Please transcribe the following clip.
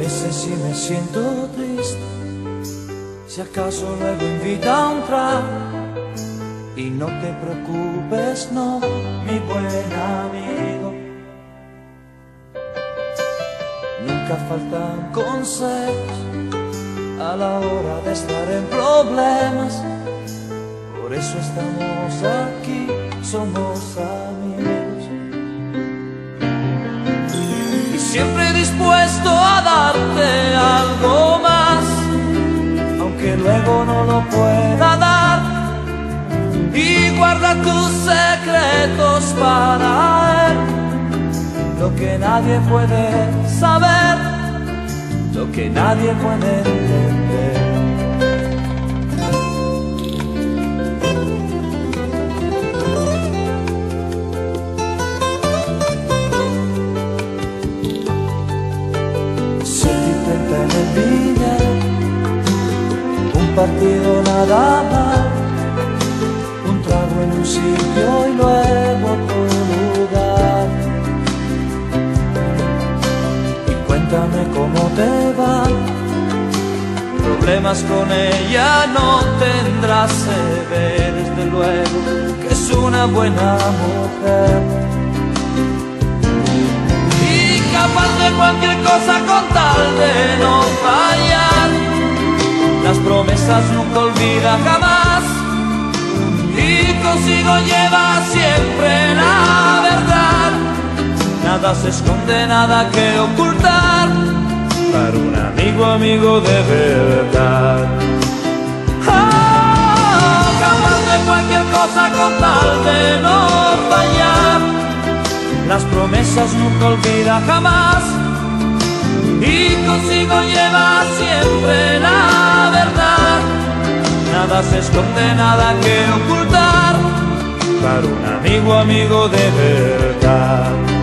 veces sí me siento triste, si acaso luego invita a un trago. Y no te preocupes, no, mi buen amigo, nunca faltan consejos a la hora de estar en problemas. Por eso estamos aquí, somos amigos. Y siempre dispuesto a darte algo más, aunque luego no lo pueda dar. Y guarda tus secretos para él, lo que nadie puede saber, lo que nadie puede entender. Si intenta en el billar, un partido nada más, en un sitio y luego otro lugar. Y cuéntame cómo te va. Problemas con ella no tendrás, se ve desde luego que es una buena mujer. Y capaz de cualquier cosa con tal de no fallar. Las promesas nunca olvida jamás. Y consigo lleva siempre la verdad. Nada se esconde, nada que ocultar, para un amigo, amigo de verdad. Capaz de cualquier cosa con tal de no fallar. Las promesas nunca olvida jamás. Y consigo lleva siempre la verdad. Nada se esconde, nada que ocultar, para un amigo, amigo de verdad.